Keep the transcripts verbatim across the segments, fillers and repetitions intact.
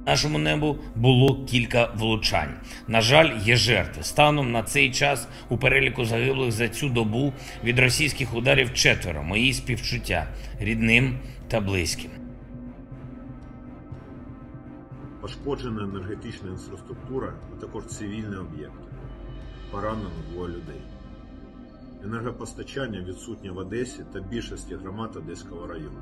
Нашому небу було кілька влучань. На жаль, є жертви. Станом на цей час у переліку загиблих за цю добу від російських ударів четверо. Мої співчуття рідним та близьким. Пошкоджена енергетична інфраструктура, а також цивільні об'єкти. Поранено двоє людей. Енергопостачання відсутнє в Одесі та більшості громад Одеського району.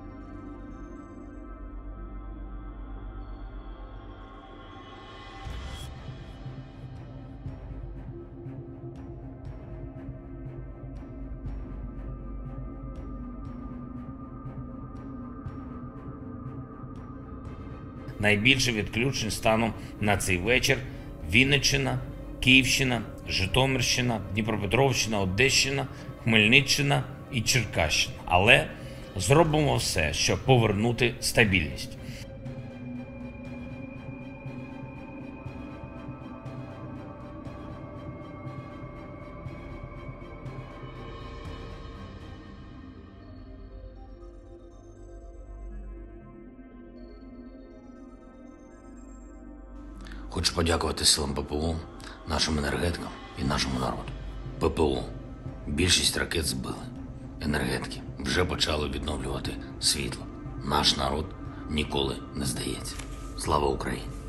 Найбільше відключень станом на цей вечір Вінниччина, Київщина, Житомирщина, Дніпропетровщина, Одещина, Хмельниччина і Черкащина. Але зробимо все, щоб повернути стабільність. Хочу подякувати силам ППО, нашим енергетикам і нашому народу. ППО. Більшість ракет збили. Енергетики вже почали відновлювати світло. Наш народ ніколи не здається. Слава Україні!